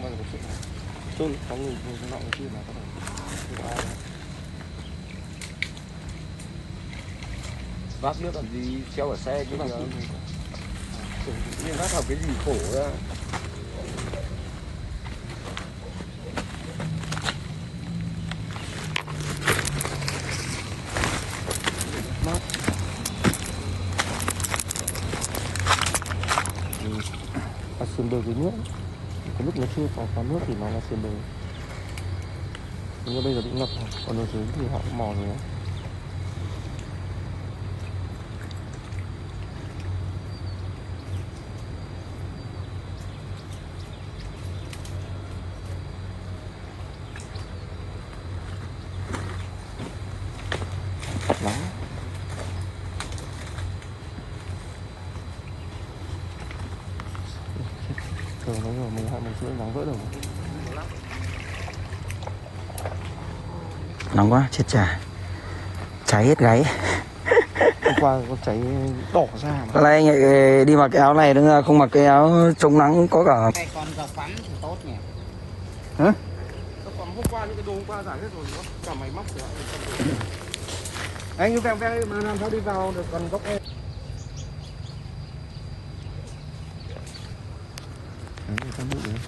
bao giờ có chuyện này. Tôi có người nọ người kia mà có thể ai vác nước làm gì treo ở xe chứ mà vác học cái gì khổ ra. Mát. Sườn đồi dưới nước, cái lúc nó chưa có nước thì nó là sườn đồi, nhưng bây giờ bị ngập rồi, còn ở dưới thì họ mò rồi đấy. Đó. Thường nó rồi mình 2 nắng vỡ đầu. Nóng quá, chết chà. Cháy hết gáy. Hôm qua có cháy đỏ ra mà. Hôm nay anh lại đi mặc cái áo này đúng không? Không mặc cái áo chống nắng có cả. Cái con giờ phắn thì tốt nhỉ. Hả? Còn hôm qua những cái đồ hôm qua giải hết rồi, nó cả máy móc rồi. Anh cứ veo mà làm sao đi vào được còn góc em. Đấy, người ta bụi đấy.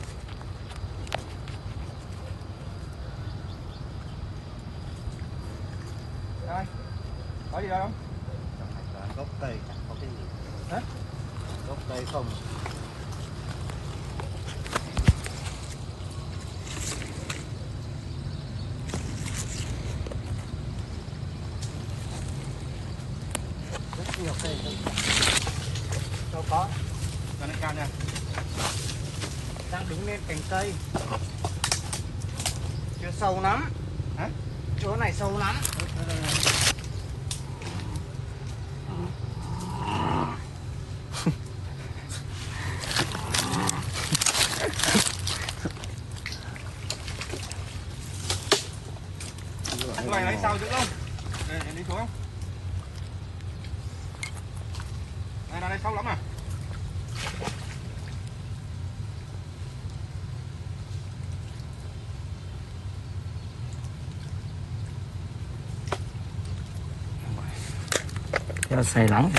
Đây, có gì đâu không? Gốc cây chẳng có cái gì. Hả? Gốc cây không. Rất nhiều cây đâu có. Gần đây cam nha. Đang đứng lên cành cây. Chưa sâu lắm. Hả? Chỗ này sâu lắm. Cái này sao giữ không? Đây, đi xuống không? Đây sâu lắm à? Cho say nắng.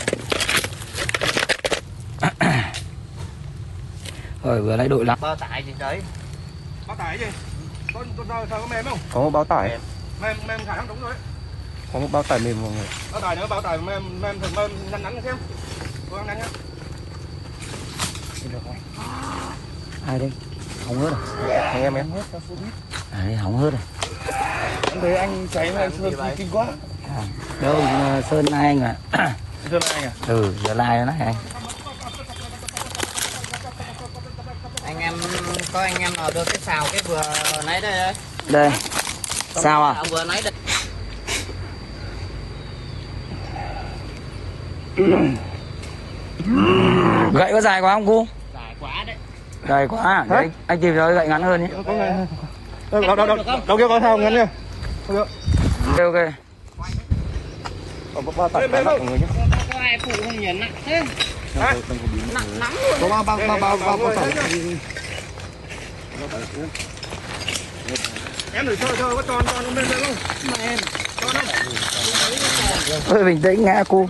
Rồi vừa lấy đội lắm. Bao tải gì đấy? Bao tải gì? Con có mềm không? Có một bao tải. Mềm khả năng đúng rồi đấy. Có một bao tải mềm mọi người. Bao tải nữa, bao tải mềm thường mềm nhắn xem. Cố gắng nhắn nhá. Được không? Ai đây? Hỏng hết rồi. Anh em Hết cho số ít. Đấy, hỏng hết rồi. Anh thấy anh cháy mà anh Sơn kinh quá. Đâu Sơn ai anh ạ? Sơn anh à? Ừ, giờ lai nó anh. Anh em nào đưa cái xào cái vừa nãy đây đấy. Đây. Sao à? Vừa nãy đây. Gậy có dài quá không cô? Dài quá đấy. Dài quá à? Đấy, anh tìm cho gậy ngắn hơn nhé. Có ngày. Đâu kia có sao ngắn nha. Ok ok. Có bao tải nặng mọi người nhé. Có ai phụ không nhỉ? Nặng thế. Nặng lắm luôn. Có bao tải. Em thử chơi có tròn không lên được không? Mà em. Ôi bình tĩnh ngã cô.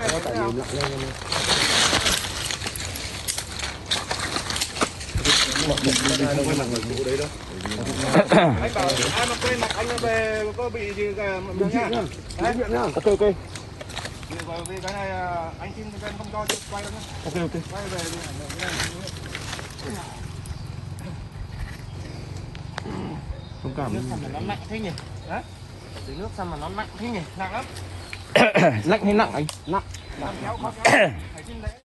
Anh bảo ai mà quên mặt anh về có bị gì cả nha. Ok ok. Vì cái này anh xin bên không cho quay đâu nhá. Ok ok. Quay về đi. Thông cảm. Nước sao mà nó nặng thế nhỉ? Hả? Dưới nước sao mà nó nặng thế nhỉ? Nặng lắm. Lạnh hay nặng anh? Nặng. Kéo khó kéo. Phải xin lễ.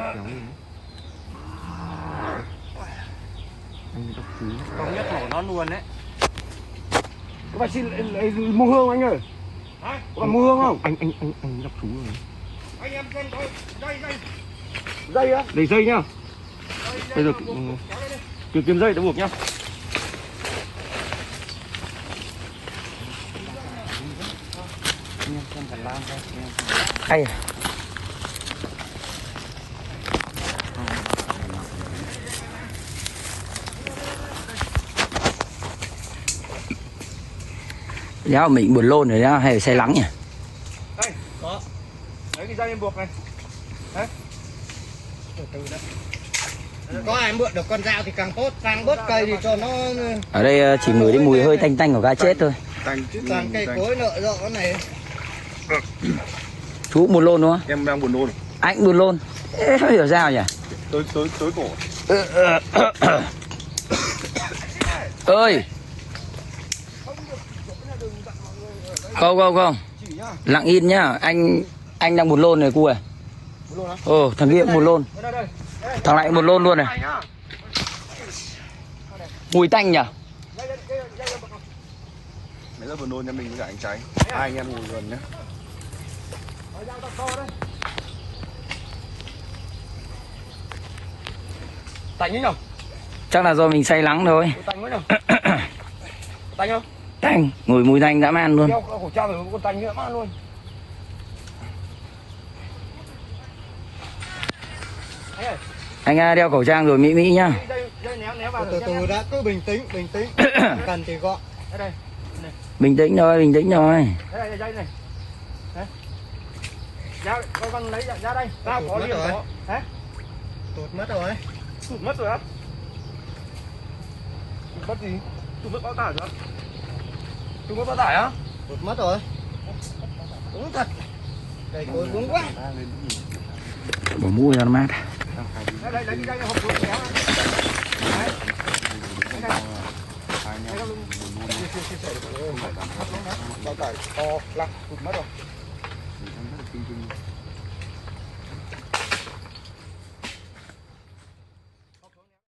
Không nhất nổ nó luôn đấy. Có phải xin mua hương anh ơi? Hả? Có phải mua hương không? Anh đọc chú rồi. Anh em xem coi dây. Dây á? Để dây nhá. Bây giờ kiếm dây để buộc nhá. Hay. Đéo mình buồn lôn rồi đó, hay là say lắng nhỉ? Đây. Có. Lấy cái dây em buộc này. Đấy. Có ai mượn được con dao thì càng tốt, càng bớt cây thì cho nó Ở đây chỉ ngửi đến mùi hơi tanh tanh của cá chết thôi. chứ toàn cây cối nợ rọ cái này. Chú buồn lôn đúng không? Em đang buồn nôn. Anh buồn lôn. Ê, không hiểu sao nhỉ? Tối cổ. Ơi. Không. Lặng yên nhá, anh đang buồn lôn này cu à. Buồn nôn hả? Thằng kia cũng buồn lôn. Đây. Thằng này buồn lôn luôn này. Mùi tanh nhỉ? Nãy giờ buồn nôn nhà mình với cả anh Trái. Hai anh em ngồi gần nhá. Tạnh ấy nhở? Chắc là do mình say lắng thôi. Tạnh ấy nhở? Tạnh không? Tanh, ngửi mùi tanh dã man luôn. Đeo khẩu trang rồi con tạnh nữa mà luôn. Anh đeo khẩu trang rồi Mỹ nhá. Néo vào Từ từ đã, cứ bình tĩnh. Cần thì gọi. đây. Bình tĩnh thôi. Đây dây này. Đấy. Ra con lấy ra đây. Tao có liền đó. Hả? Tụt mất rồi. Tụt mất rồi á? Tụt mất gì? Tụt mất bao tải rồi. Chúng có bao tải á? Tụt mất rồi. Đúng thật. Cây cối vướng quá. Bỏ mũ ra nó mát. Đây lấy cái dây hộp xuống kéo. Đấy. Bao tải to lắm, tụt mất rồi.